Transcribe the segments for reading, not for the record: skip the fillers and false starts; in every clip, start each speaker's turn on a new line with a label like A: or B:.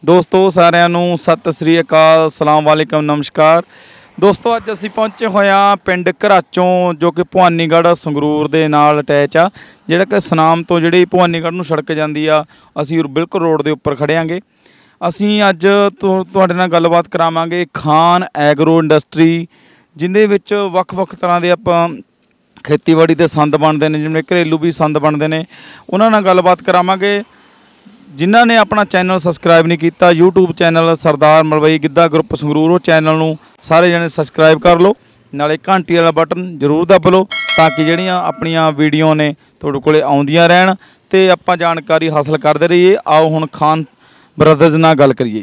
A: दोस्तों सारिਆਂ ਨੂੰ सत श्री अकाल सलाम वालेकुम नमस्कार दोस्तों अज असीं पहुंचे होए हां पिंड घराचों जो कि भवानीगढ़ संगरूर दे नाल अटैच आ जिहड़ा कि सनाम तो जिहड़ी भवानीगढ़ नूं सड़क जांदी आ असीं बिल्कुल रोड दे उप्पर खड़े हांगे। असीं अज तुहाडे नाल गलबात करावांगे खान एग्रो इंडस्ट्री जिहदे विच वख-वख तरह दे आपां खेतीबाड़ी दे संद बनते हैं जिवें घरेलू भी संद बनते हैं उन्हां नाल गलबात करावांगे। जिन्हां ने अपना चैनल सबसक्राइब नहीं किया YouTube channel Sardar Malwai Giddha group Sangrur वो चैनल नूं सारे जने सबसक्राइब कर लो नाले घंटी वाला बटन जरूर दब लो ताकि जिहड़ियां अपनियां वीडियो ने तुहाडे कोले आउंदियां रहन ते आपां जानकारी हासिल करते रहिए। आओ हुण खान ब्रदर्स नाल गल करिए।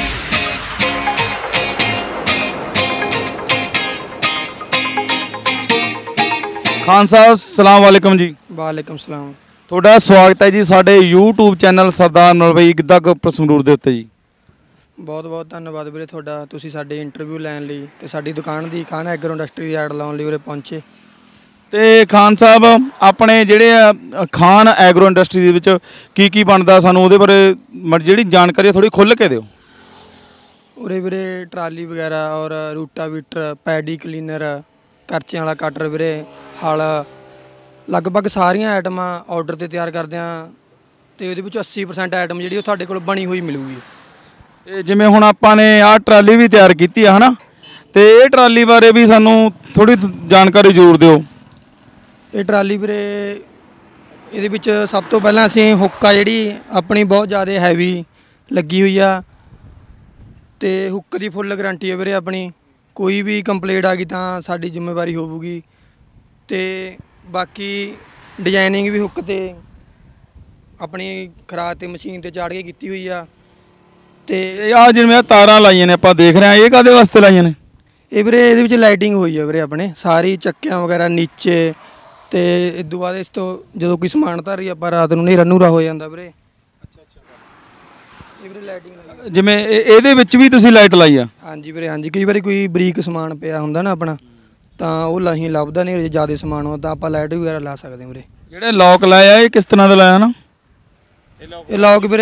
A: खान साहब सलाम वालेकुम जी।
B: वालेकुम सलाम।
A: ਤੁਹਾਡਾ स्वागत है जी साडे YouTube channel Sardar Malwai Giddha group Sangrur ਦੇ ਉੱਤੇ जी।
B: बहुत बहुत धन्यवाद ਵੀਰੇ ਤੁਹਾਡਾ ਤੁਸੀਂ ਸਾਡੇ ਇੰਟਰਵਿਊ ਲੈਣ ਲਈ ਤੇ ਸਾਡੀ ਦੁਕਾਨ ਦੀ ਖਾਨ ਐਗਰੋ ਇੰਡਸਟਰੀ ਐਡ ਲਾਉਣ ਲਈ ਉਰੇ ਪਹੁੰਚੇ।
A: ਤੇ ਖਾਨ ਸਾਹਿਬ ਆਪਣੇ ਜਿਹੜੇ ਖਾਨ ਐਗਰੋ ਇੰਡਸਟਰੀ ਦੇ ਵਿੱਚ ਕੀ ਬਣਦਾ ਸਾਨੂੰ ਉਹਦੇ ਬਾਰੇ ਜਿਹੜੀ ਜਾਣਕਾਰੀ ਥੋੜੀ ਖੁੱਲ੍ਹ ਕੇ ਦਿਓ।
B: ਉਰੇ ਵੀਰੇ ਟਰਾਲੀ ਵਗੈਰਾ ਔਰ ਰੂਟਾਵੀਟਰ ਪੈਡੀ ਕਲੀਨਰ ਕਰਚਿਆਂ ਵਾਲਾ ਕਟਰ ਵੀਰੇ ਹਲ लगभग सारिया आइटम ऑर्डर से तैयार करते हैं तो ये 80% आइटम जी ਤੁਹਾਡੇ ਕੋਲ बनी हुई मिलूगी।
A: जिमें हुण आपां ने आ ट्राली भी तैयार की है ना तो ये ट्राली बारे भी सानू थोड़ी जानकारी जरूर दिओ।
B: ये ट्राली वीरे ये सब तो पहला असीं हुक आ जी अपनी बहुत ज़्यादा हैवी लगी हुई आ तो हुक की फुल गारंटी है वीरे अपनी कोई भी कंप्लेंट आ गई तो साडी जिम्मेवारी होगी। तो बाकी डिजाइनिंग भी हुक ते अपनी खराद ते मशीन ते चाड़ के की हुई आ। ते
A: आ जिवें तारां लाइयां ने आपां देख रहे हैं ये काहदे वास्ते लाइयां ने?
B: ये वीरे इहदे विच लाइटिंग हुई है वीरे अपने सारी चक्कियां वगैरह नीचे ते इदों बाद इस तो जदों कोई समान धरी आपां रात नूं नेरा नूरा हो जांदा वीरे। अच्छा ये वीरे लाइटिंग
A: जिवें इहदे विच भी तुसीं लाइट लाई आ?
B: हाँ जी वीरे हाँ जी कई बारी कोई बरीक समान पिया हुंदा ना अपना तो वो अं लभदा नहीं ज़्यादा समान हो तो आप लाइट वगैरह ला सकते हैं।
A: जो लॉक लाया ये किस तरह का लाया ना?
B: ये लॉक वीरे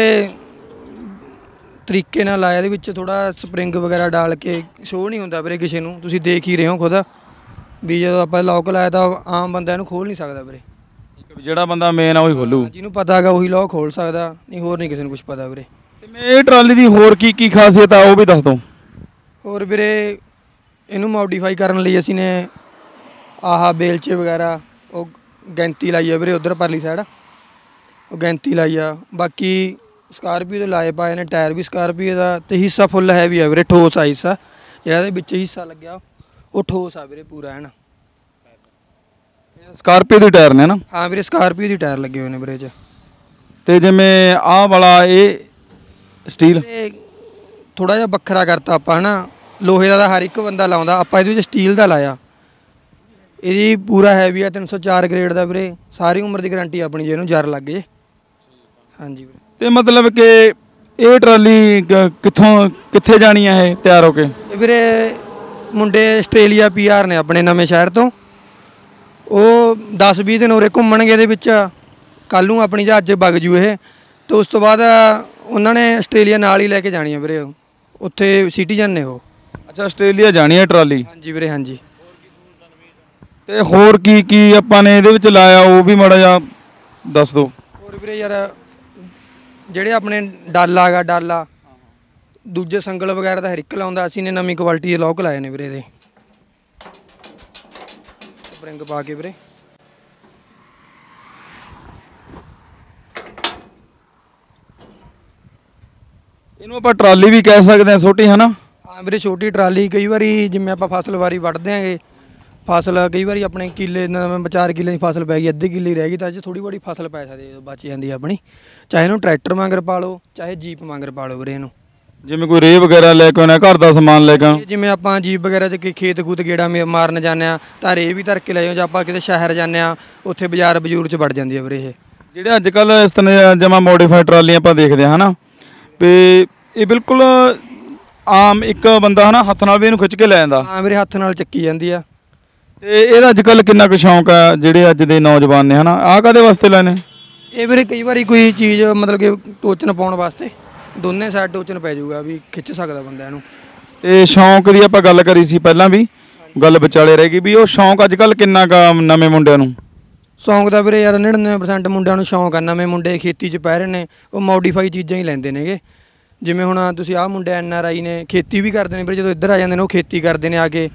B: तरीके नाल लाया ये थोड़ा स्प्रिंग वगैरह डाल के शो नहीं होंदा वीरे किसी नूं तुसीं देख ही रहे हो खुद भी जो आप लॉक लाया तो आम बंदा इहनूं खोल नहीं सकता वीरे।
A: जिहड़ा बंदा मेन आ उही खोलू
B: जिन्होंने पता है वही लॉक खोल सकता नहीं होर नहीं किसी नूं कुछ पता वीरे।
A: ये ट्राली दी होर की खासियत आ वो भी दस दो।
B: होर वीरे इनू मॉडिफाई करने लिए असी ने आह बेलचे वगैरह वो गैंती लाई है वीरे उधर परली साइड वो गैंती लाई आ। बाकी स्कारपियो तो लाए पाए ने टायर भी स्कारपियो का तो हिस्सा फुल है भी है वीरे ठोस आ हिस्सा जिहड़ा विच हिस्सा लग्या वो ठोस आ वीरे पूरा है ना।
A: स्कारपियो के टायर ने ना?
B: हाँ वीरे स्कारपियो के टायर लगे हुए हैं वीरे
A: ते जिवें आह वाला ये स्टील
B: थोड़ा जिहा बखरा करता आपां है ना लोहे का हर एक बंदा लाउंदा आपां इहदे विच स्टील का लाया ये पूरा हैवी है 304 ग्रेड का वीरे सारी उम्र की गारंटी अपनी जे जर लग गए। हाँ जी
A: ते मतलब कि ये ट्राली कित्थों कित्थे जानी है तैयार होके?
B: वीरे मुंडे आस्ट्रेलिया PR ने अपने नवें शहर तो वो 10-20 दिन उरे घूमणगे इहदे विच कल नूं अपनी जहाज़ बग जू ये तो उस तो बाद उन्होंने आस्ट्रेलिया नाल ही लैके जानी है वीरे उत्थे सिटीजन ने वो।
A: अच्छा आस्ट्रेलिया जानी है ट्राली?
B: हाँ जी वीरे हाँ जी।
A: ते होर की आपां ने इहदे विच लाया वो भी माड़ा जिहा दस दो।
B: होर वीरे यार ਜਿਹੜੇ ਆਪਣੇ ਡਾਲਾ ਗਾ ਡਾਲਾ ਦੂਜੇ ਸੰਗਲ ਵਗੈਰਾ ਦਾ ਹਰ ਇੱਕ ਲਾਉਂਦਾ ਅਸੀਂ ਨੇ ਨਵੀਂ ਕੁਆਲਿਟੀ ਦੇ ਲੋਕ ਲਾਏ ਨੇ ਵੀਰੇ ਇਹਦੇ ਸਪਰਿੰਗ ਪਾ ਕੇ ਵੀਰੇ।
A: ਇਹਨੂੰ ਆਪਾਂ ਟਰਾਲੀ ਵੀ ਕਹਿ ਸਕਦੇ ਹਾਂ ਛੋਟੀ ਹੈ ਨਾ?
B: ਹਾਂ ਵੀਰੇ ਛੋਟੀ ਟਰਾਲੀ ਕਈ ਵਾਰੀ ਜਿਵੇਂ ਆਪਾਂ ਫਸਲ ਵਾਰੀ ਵੱਢਦੇ ਆਂਗੇ फसल कई बार अपने किले 4 किले की फसल पै गई अद्धे किले रहेगी तो अज थोड़ी बड़ी फसल पै सकती है बच जाती है अपनी चाहे इन्हूं ट्रैक्टर मगर पा लो चाहे जीप मगर पा लो वीरे इहनूं
A: जिवें कोई रेह वगैरह लैके आना घर का समान लैके
B: जिवें आपां जीप वगैरह च खेत खूत गेड़ा मारन जाने तो रेह भी धर के ले जाओ जो आपां किते शहर जाने उत्थे बाजार बजूर च वड़ जाती है वीरे ये
A: जिहड़े अजकल इस तरह जमा मॉडिफाइड ट्रालियां आपां देखदे हां ना भी ये बिल्कुल आम एक बंदा है ना हत्थ नाल भी इहनूं खिच के लै जांदा।
B: हाँ वीरे हत्थ नाल चक्की जांदी आ।
A: ਤੇ ਇਹਦਾ ਅੱਜ ਕੱਲ੍ਹ ਕਿੰਨਾ ਕੁ ਸ਼ੌਂਕ ਹੈ ਜਿਹੜੇ ਅੱਜ ਦੇ ਨੌਜਵਾਨ ਨੇ ਹਨਾ ਆਹ ਕਾਹਦੇ ਵਾਸਤੇ ਲੈਣੇ?
B: ਇਹ ਵੀਰੇ ਕਈ ਵਾਰੀ ਕੋਈ ਚੀਜ਼ मतलब कि टोचन पाउण वास्ते ਦੋਨੇ ਸਾਈਡ ਟੋਚਨ ਪੈ ਜਾਊਗਾ ਵੀ ਖਿੱਚ ਸਕਦਾ ਬੰਦਾ ਇਹਨੂੰ।
A: ਤੇ ਸ਼ੌਂਕ ਦੀ ਆਪਾਂ ਗੱਲ ਕਰੀ ਸੀ ਪਹਿਲਾਂ ਵੀ, ਗੱਲ ਵਿਚਾਲੇ ਰਹਿ ਗਈ ਵੀ ਉਹ ਸ਼ੌਂਕ ਅੱਜ ਕੱਲ੍ਹ ਕਿੰਨਾ ਗਾ ਨਵੇਂ ਮੁੰਡਿਆਂ ਨੂੰ?
B: ਸ਼ੌਂਕ ਦਾ ਵੀਰੇ ਯਾਰ 99% ਮੁੰਡਿਆਂ ਨੂੰ ਸ਼ੌਂਕ ਆ। ਨਵੇਂ ਮੁੰਡੇ ਖੇਤੀ 'ਚ ਪੈ ਰਹੇ ਨੇ, ਉਹ ਮੋਡੀਫਾਈ ਚੀਜ਼ਾਂ ਹੀ ਲੈਂਦੇ ਨੇਗੇ। ਜਿਵੇਂ ਹੁਣ ਤੁਸੀਂ ਆਹ ਮੁੰਡੇ NRI ਨੇ, ਖੇਤੀ ਵੀ ਕਰਦੇ ਨੇ ਵੀਰੇ। ਜਦੋਂ ਇੱਧਰ ਆ ਜਾਂਦੇ ਨੇ ਉਹ ਖੇਤੀ ਕਰਦੇ ਨੇ ਆ ਕੇ,